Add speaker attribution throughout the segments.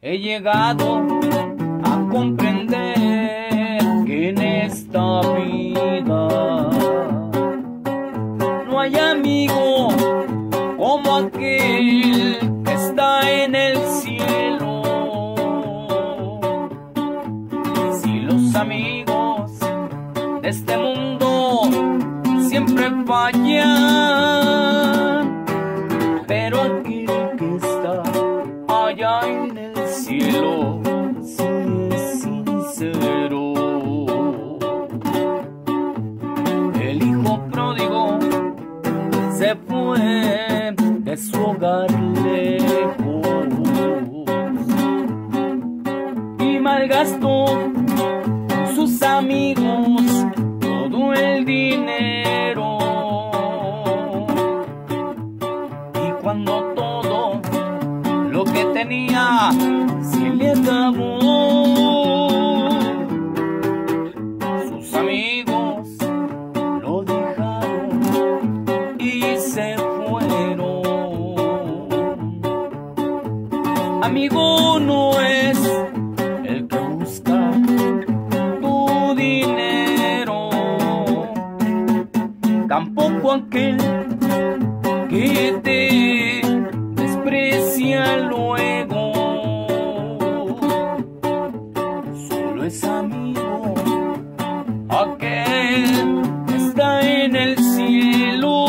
Speaker 1: he llegado a comprender que en esta vida no hay amigo como aquel que está en el cielo. Si los amigos de este mundo siempre fallan, pero aquel que está allá en el cielo sí es sincero. El hijo pródigo se fue de su hogar lejos y malgastó con sus amigos todo el dinero. Y cuando todo lo que tenía se le acabó, sus amigos lo dejaron y se fueron. Amigo no es el que busca tu dinero, tampoco aquel que te desprecia luego. Solo es amigo aquel que está en el cielo.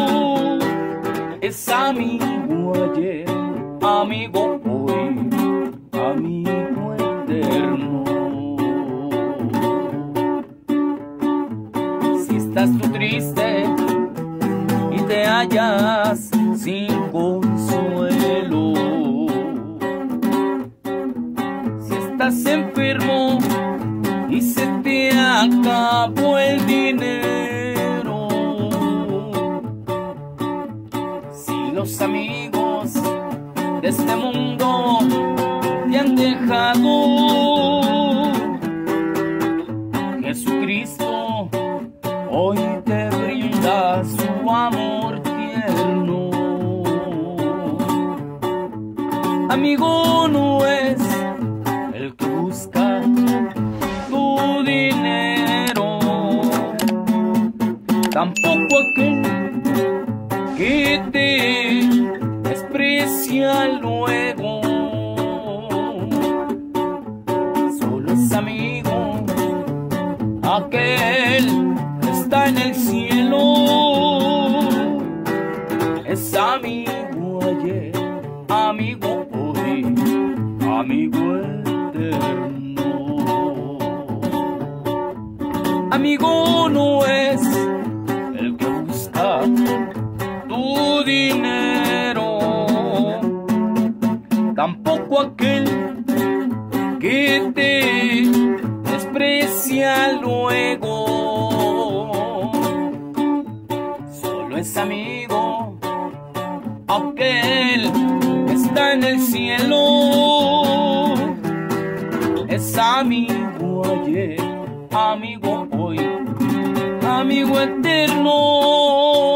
Speaker 1: Es amigo ayer, amigo hoy, amigo eterno. Si estás tú triste y te hallas sin consuelo, si estás enfermo y se te acabó el dinero, si los amigos de este mundo te han dejado, Jesucristo hoy te brinda su amor tierno. Amigo no es el que busca tu dinero, tampoco aquel que te desprecia luego. Solo es amigo aquel que está en el cielo. Es amigo ayer, amigo hoy, amigo eterno. Amigo no es el que busca tu dinero, tampoco aquel que te desprecia luego. Solo es amigo aquel que está en el cielo. Es amigo ayer, amigo hoy, amigo eterno.